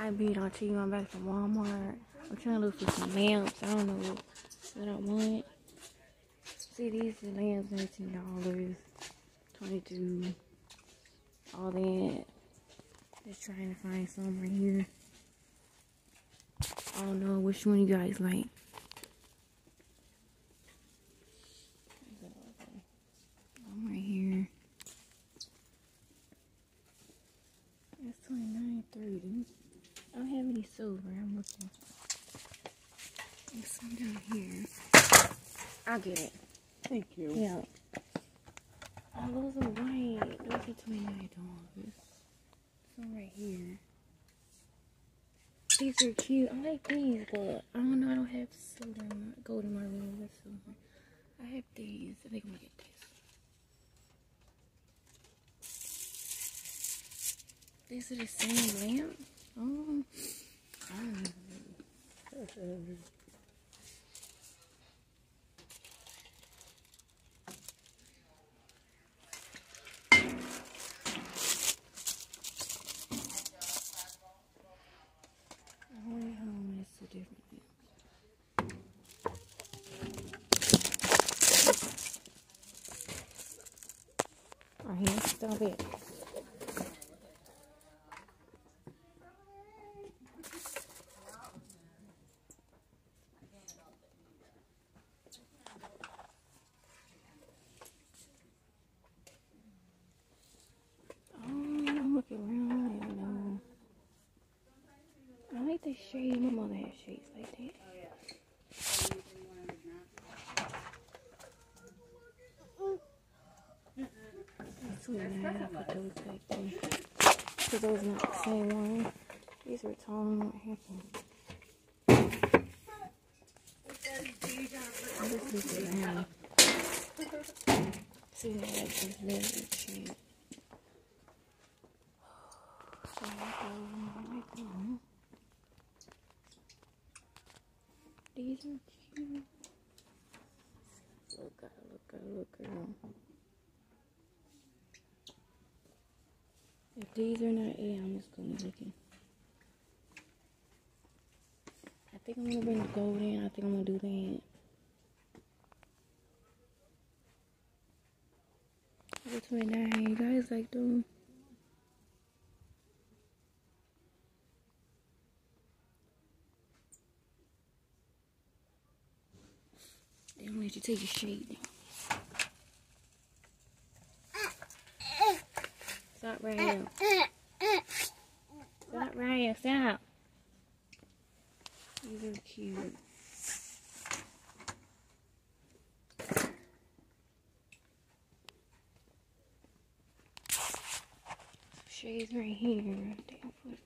I beat on cheating on back from Walmart. I'm trying to look for some lamps. I don't know what I want. See, these lamps $19, $22, all that. Just trying to find some right here. I don't know which one you guys like. I'm right here. That's $29.30. I don't have any silver. I'm looking. There's some down here. I'll get it. Thank you. Yeah. Oh, those are white. Those are $29. Some right here. These are cute. I like these, but I don't know. I don't have silver in my, gold in my room. That's silver. I have these. I think I'm gonna get this. These are the same lamp. Oh, I don't know. Right here, stop it. I'm looking around. I don't know. I like the shade. My mother had shades like that. I put those back there. Because those are not the same one. These are tall. What happened? I just look around. See how that just leather shit. These are cute. Look, girl. If these are not I'm just gonna be looking. I think I'm gonna bring the gold in. I think I'm gonna do that. $29. You guys like them? They don't let you take your shade down. Stop right here. Stop right here. Stop. These are cute. Shades right here. Damn foot.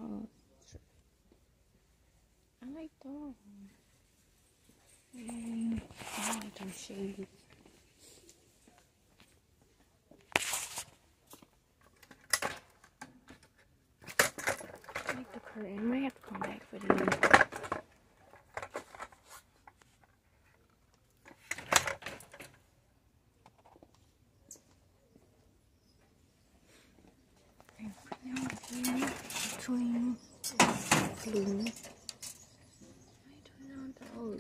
I like those. I like those shades. I like the curtain. I might have to come back for these. Between blue. I turn on those.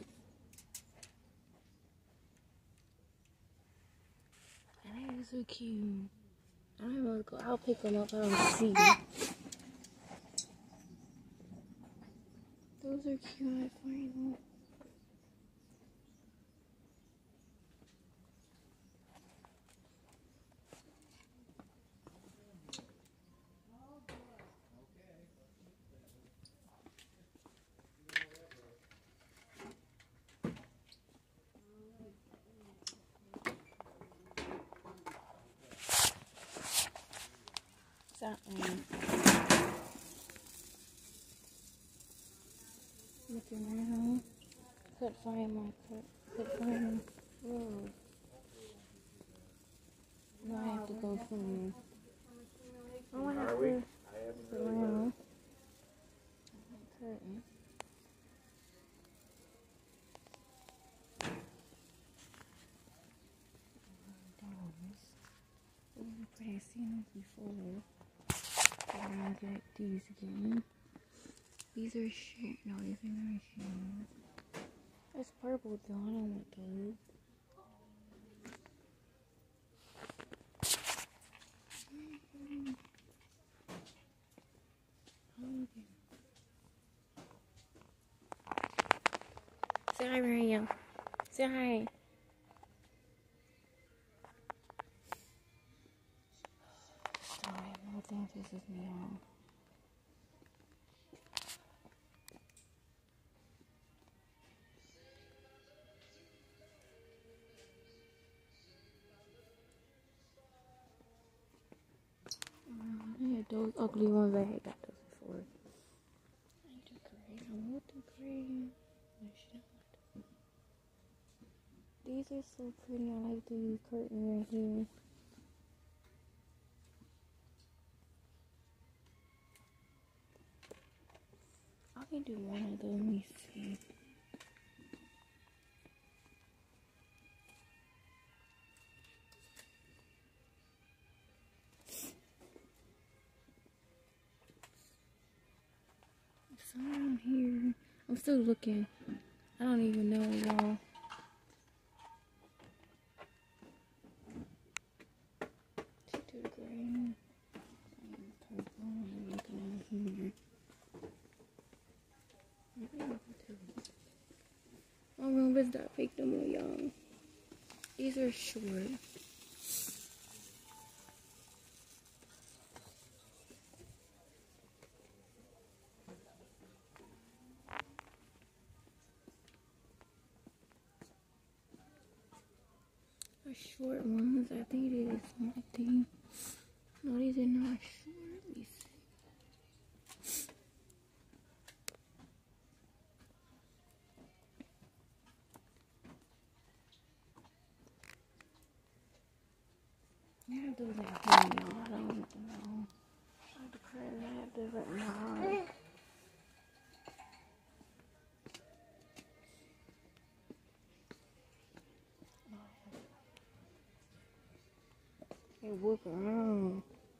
I think these are cute. I don't know. I'll pick them up. I don't see them. Those are cute. I find them. That one. Looking around. Couldn't find my couldn't find rose. Now I have to go somewhere. Oh, I have to sit around. Curtain. I've seen these before. I like these again. These are shit. No, these are not shit. That's purple though. I don't want those. Say hi, Maria. Say hi. Sorry, I don't think this is me on. I had those ugly ones. I had got those before. I need the gray. I want the gray. These are so pretty. I like these curtains right here. I can do one of those. Let me see. Someone here. I'm still looking. I don't even know, y'all. To the gray. Purple. I'm looking in here. My room is not fake no more, y'all. These are short. Short ones. I think it is something. No, these are not short. Let me see. I have those at home, y'all. I don't know. I have the credit. I have those at my house. Hey, walk around.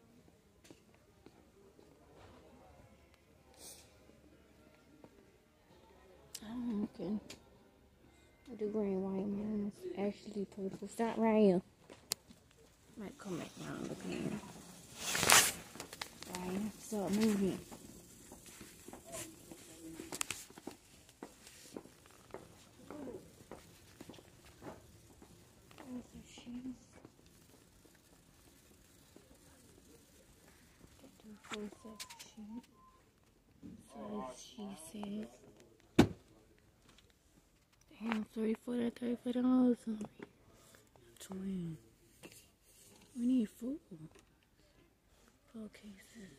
I'm looking. I do green white ones. Actually purple. Stop right here. Might come back down and look at it. Right. Start moving. There's the shoes. Get the full set sheet. Says she said. Damn, $34. Twin. We need food. 4 cases.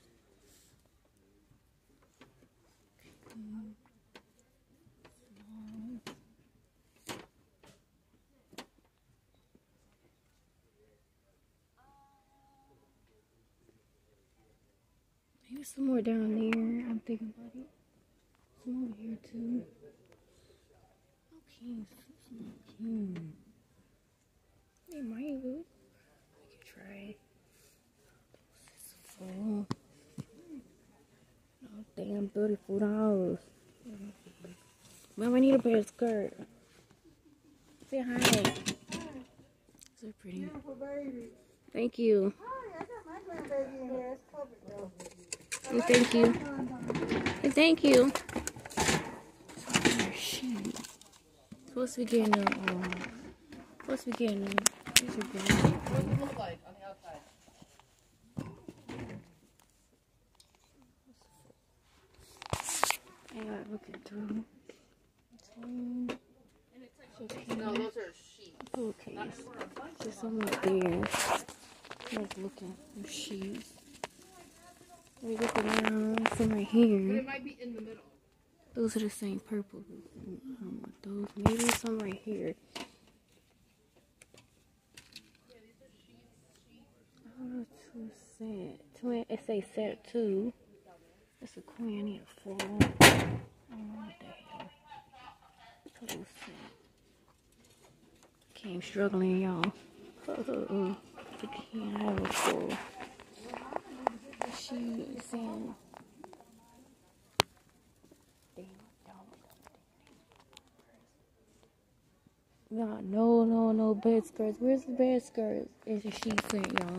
Maybe some more down there. I'm thinking about it. Some over here too. Okay, some they might be. I could try. This is full. Oh damn, $34. Mom, I need a better skirt. Say hi. So pretty. Beautiful baby. Thank you. Hi, I got my grandbaby in here. It's covered though. And thank you. And thank you. Oh, shoot. Supposed to be getting supposed to be getting these are good. What does it look like on the outside? I got looking through. No, those are sheets. Okay. Just someone there. Like looking for sheets. We look around. Some right here. But it might be in the middle. Those are the same purple. I don't want those. Maybe some right here. Yeah, these are sheets. I don't know. Two set. Twin. It say set 2. That's a queen. I need a 4. I don't know what the hell. Total set. Okay, I'm struggling, y'all. I can't have a 4. She is saying No bed skirts. Where's the bed skirts? It's a sheet set, y'all.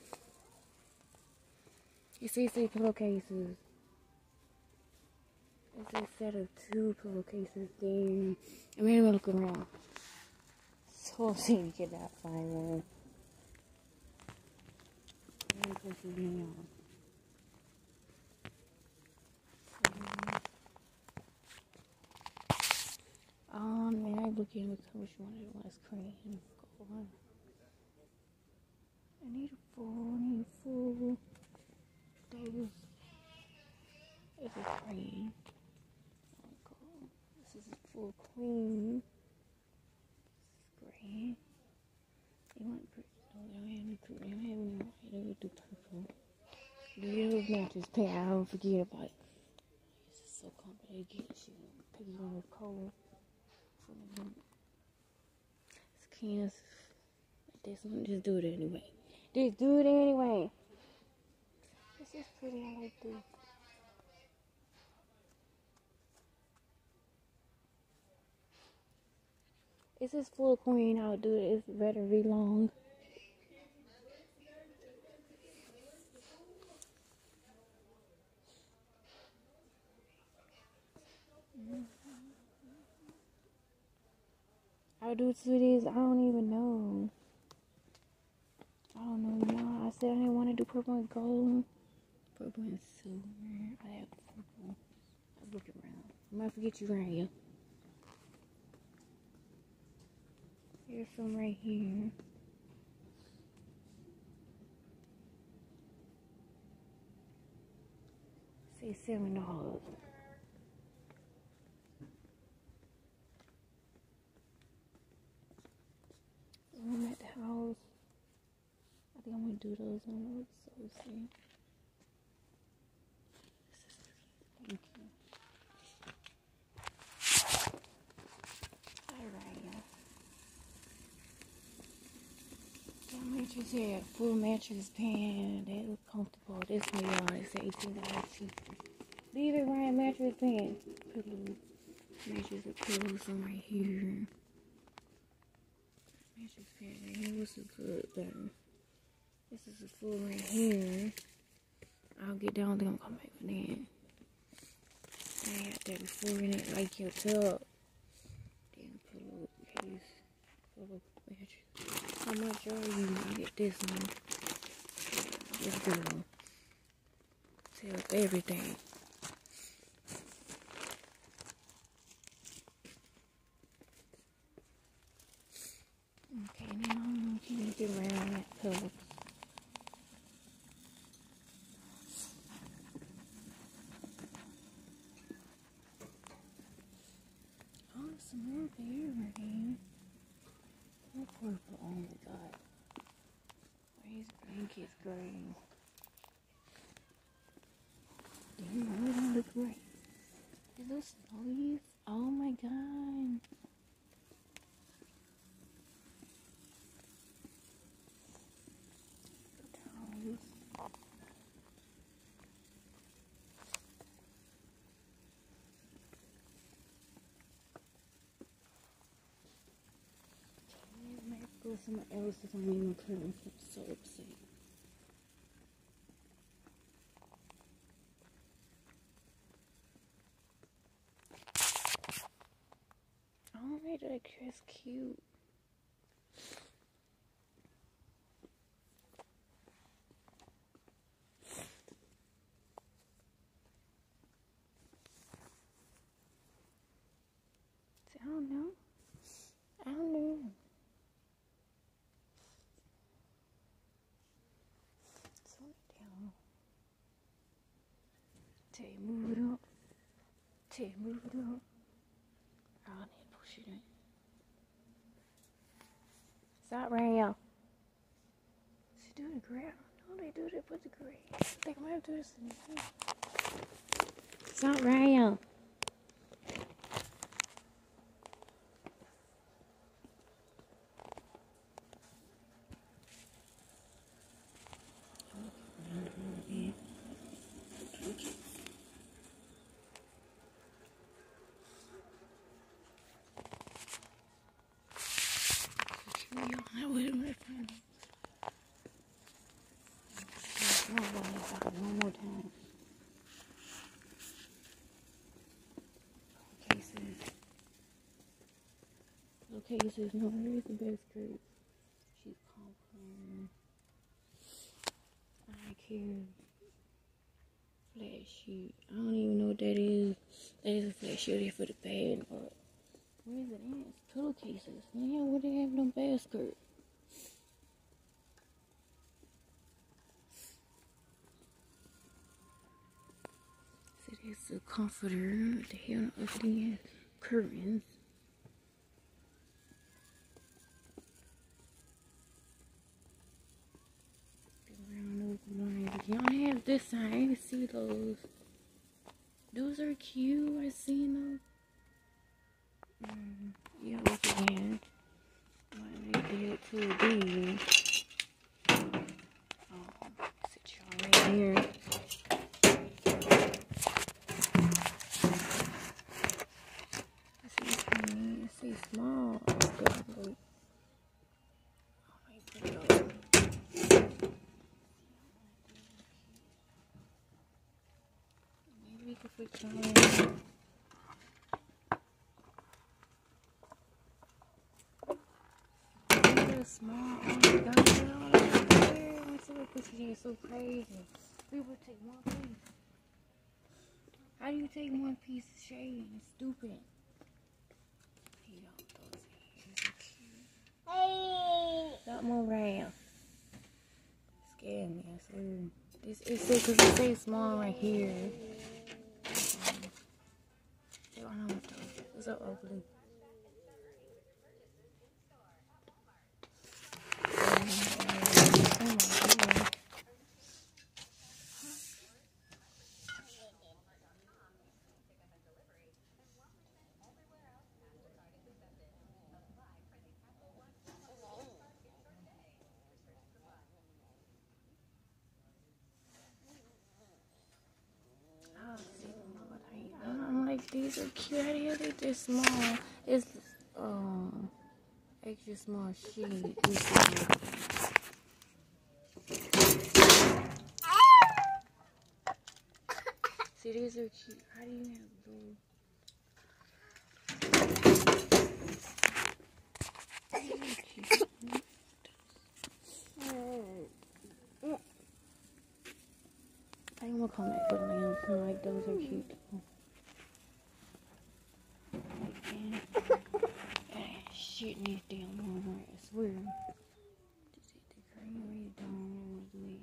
You see pillowcases. It's a set of 2 pillowcases there. I mean, I'm gonna look around. So she cannot find one. Man, I look in which one it was. Cream. Go on. I need a full. Those. This is cream. This is a full cream. Gray. You want purple? No, they don't have any cream. They don't have any white. They would do purple. The little matches pay. I don't forget about it. This is so complicated. Get shit. Piggy one with cold. It's Kansas. This one, just do it anyway. Just do it anyway. This is pretty. I like this. This is full queen. I'll do it. It's better be long. I'll do 2 days. I don't even know. I don't know, y'all. I said I didn't want to do purple and gold. Purple and silver. I have purple. I'll look around. I might forget you right here. Here's some right here. Say $7. I'm at the house. I think I'm gonna do those on the so see. Thank you. Alright. That mattress here, full mattress pan. They look comfortable. This one, y'all, it's $18 cheaper. Leave it right, mattress pan. Pillow. Mattress with pillows on right here. Mattress pan right here. What's a good better? This is a full right here. I'll get down there and come back with that. I had that before in it, like your tub. Then pillow case. Pillow mattress. How much are you? I get this one. This girl. Tells everything. Okay, now I'm gonna get around that pillow. Oh, some more beer right here. More purple. Oh my god. These blankets green. Damn, they don't look great. Is those snowies? Oh my god. Someone else is on my curtain. I'm so upset. Oh, that dress cute. I don't know. Move it up. Move it up. Oh, I need to push it in. Stop right here. She do the grab. No, they do that with the grab. I think I might have to do this in here. Stop right here. pillowcases. No, here's the best skirt. She's comforting. I care. Flat sheet. I don't even know what that is. That is a flat sheet for the bed. But where is it in? It's pillowcases. Man, where they have no bad skirt? So there's a comforter. What the hell? Ugly ass curtains. Y'all have this side. I didn't see those. Those are cute. I seen them. Yeah, look again. What they did to these. Oh, sit y'all right here. I see small. Oh, God, look. Oh, I put it up. Maybe we could put y'all in. Small. Oh my God, get all that there. What's up? This is so crazy. People take one piece. How do you take one piece of shade? It's stupid. You don't those hands are cute. Hey! Stop moving around. Scared me. I swear. This is so because it says small right here. They don't know what those. It's so ugly. I'm like, these are cute. How the hell they this small? It's extra small sheet. See, these are cute. How do you have blue? I'm gonna come back for the lamps. I'm like, those are cute too. Shit in this damn one, I swear. This is the creamery dome was lit.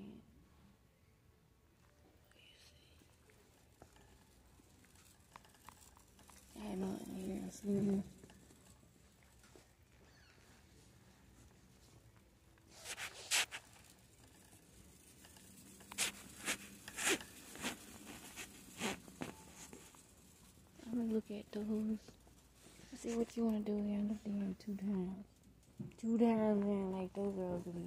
I had nothing here, I swear. I'm gonna look at those. Let's see what you want to do here. I looked at them 2 times. 2 times, man. Like, those are ugly.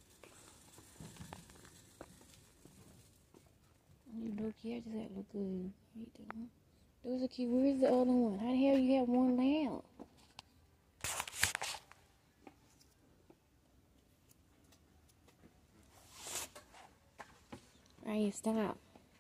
You look here, just that look good. Those are cute. Where's the other one? How the hell you have one lamp? Alright, stop.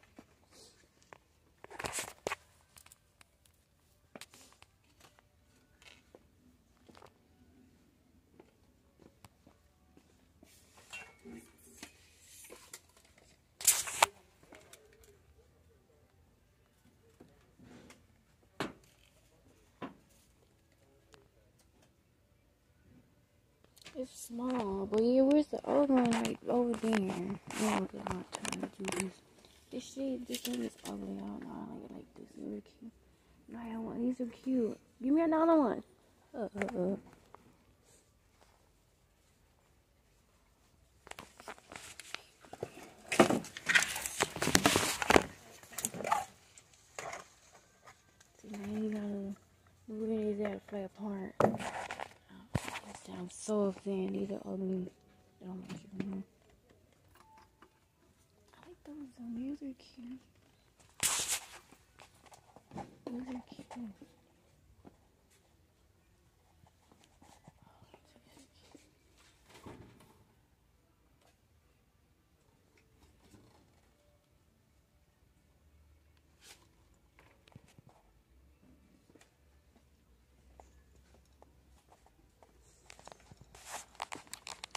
It's small, but yeah, where's the other one? Like over there. I don't get my time to do this. This thing is ugly. I don't know. I like it like this. It's really cute. No, I don't want. These are cute. Give me another one. See, now you gotta move these that flat apart. I'm so upset. These are ugly. They don't make you know. I like those though. These are cute. These are cute.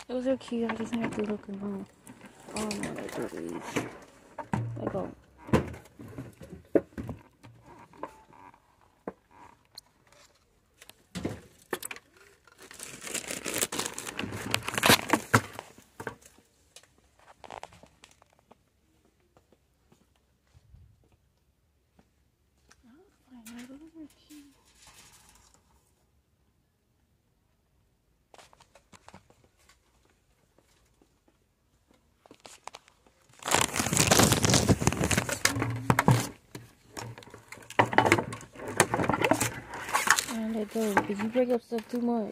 Those are cute. I just have to look them up. Oh no, let's do these. Let go. Let go, because you break up stuff too much.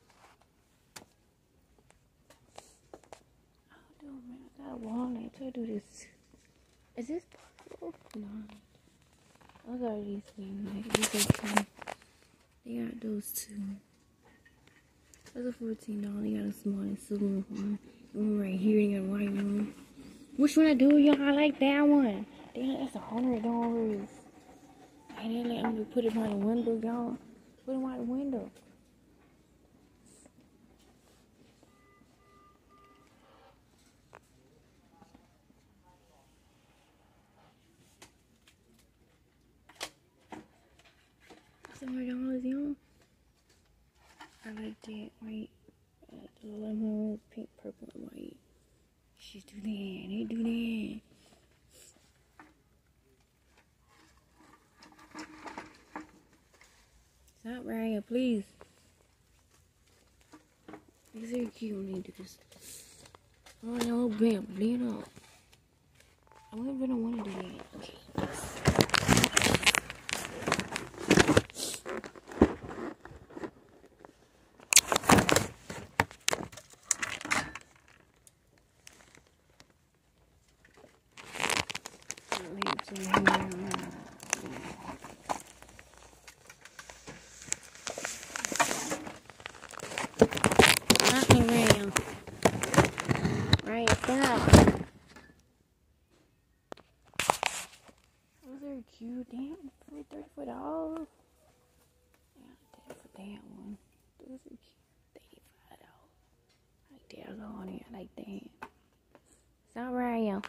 Oh, dude, man, I got a walnut. Try to do this. Is this possible? No. I got these things. Like, these are two. They got those two. Those are $14. They got a small and silver one. One right here. They got a white one. Which one I do, y'all? I like that one. Damn, that's $100. And then let me put it by the window, y'all. Put it by the window. $100, y'all. I like that white. The lemon with pink, purple, and white. She's do that. They do that. Stop, Ryan, please. These are cute when they do this. Oh, no, bam, lean up. I really don't want to do that. Okay. Right, stop. Those are cute. Damn, for $34. Yeah, that for that one. Those are cute. $35. Like there's on it. I like that. Stop, Ryan.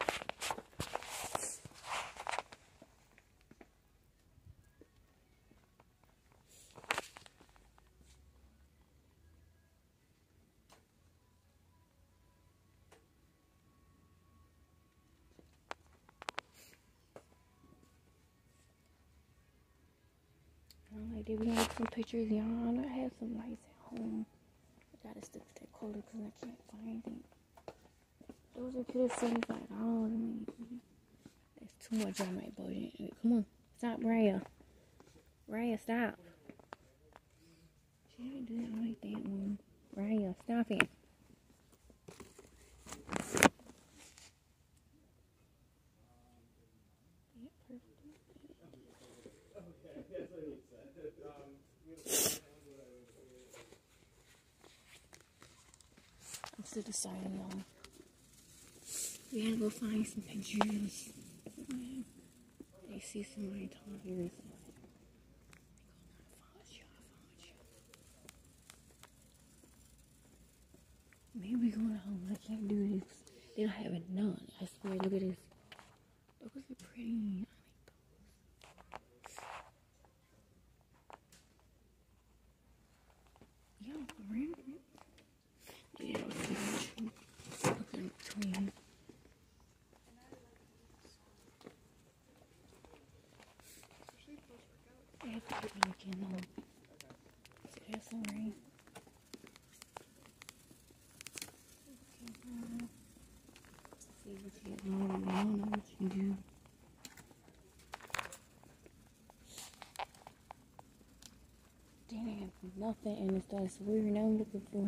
Like they be like some pictures, y'all. I have some lights at home. I gotta stick to that color because I can't find it. Those are cute at $75. I mean, that's too much on my budget. Come on, stop, Raya. Raya, stop. She didn't do that like that one. Raya, stop it. I'm still deciding, y'all. We gotta go find some pictures. They see somebody tires. Maybe we going home. I can't do this. They don't have none. I swear. Look at this. Those are pretty. I like those. Yeah, for real. Yeah, look in between. I have to keep looking though. So there's some rain. See what you get. I don't know what you do. Damn, nothing in this stuff. So we're now looking for.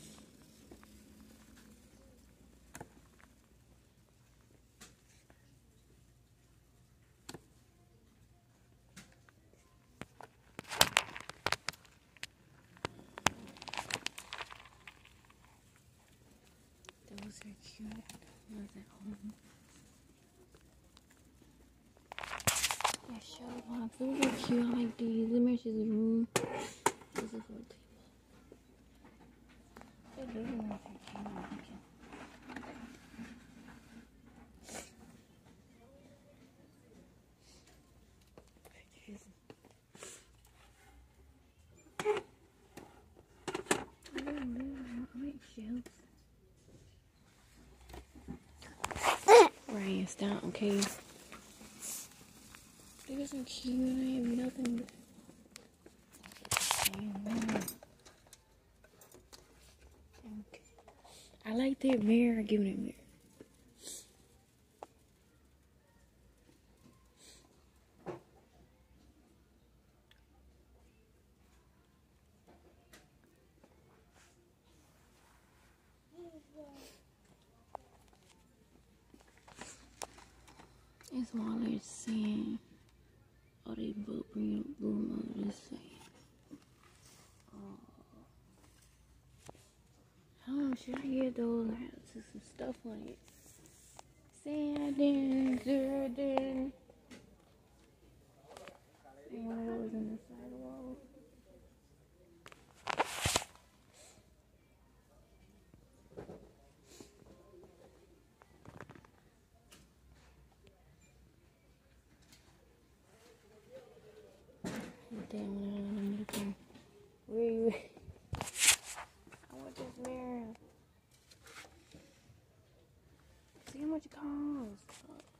Those are cute. Those at home. Yeah, show box. Those are cute. I like these. It matches the room. This is for a table. It really matches the camera. Excuse me. I like shelves. Ryan, stop, okay? These are cute. I have nothing. Okay. I like that mirror. Give me that mirror. It's more like saying, oh, they both bring up boom over this saying. I don't know, should I get those? I have some stuff on it. Say I didn't, girl, didn't. And one of those in the sidewalk. Damn, I'm looking. Where you at? I want this mirror. See how much it costs.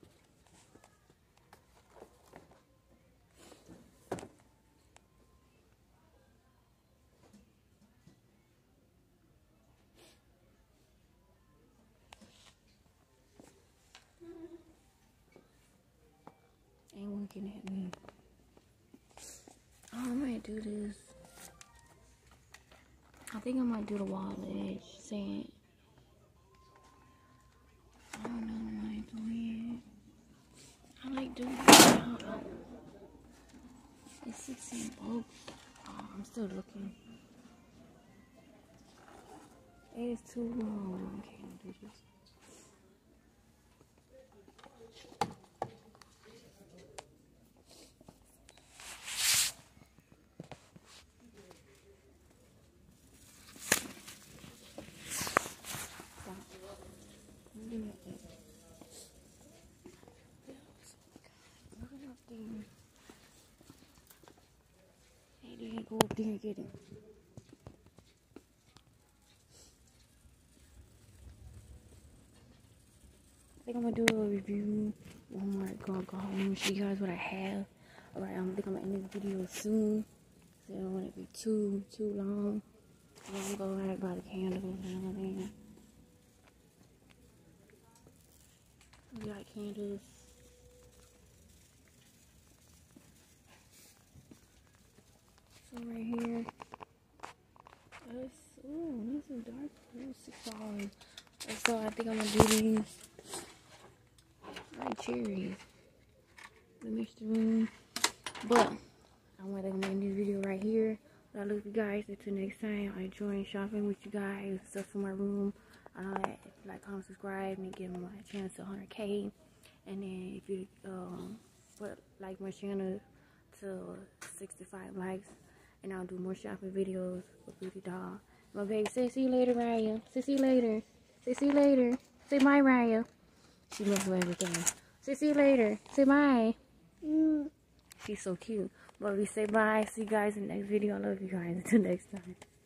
Ain't looking at me. Oh, I might do this. I think I might do the wall edge saying, I don't know, I might do it. I like doing it. It's 16 bucks. Oh, I'm still looking. It is too long. I can't do this. Go up there and get it. I think I'm gonna do a review. Walmart, go home and show you guys what I have. Alright, I think I'm gonna end this video soon. So I don't want it to be too long. I'm gonna go right by the candles and everything. We got candles. So right here. This is dark blue, $6. So I think I'm gonna do these. Like cherries. The mixed room. But I'm gonna end this video right here. I love you guys. Until next time, I enjoy shopping with you guys. Stuff for my room. Like, comment, subscribe, and get my channel to 100K. And then if you like my channel to 65 likes, and I'll do more shopping videos with Beauty Doll. My baby, say see you later, Raya. Say see you later. Say see you later. Say bye, Raya. She loves everything. Say see you later. Say bye. She's so cute. But we say bye. See you guys in the next video. I love you guys. Until next time.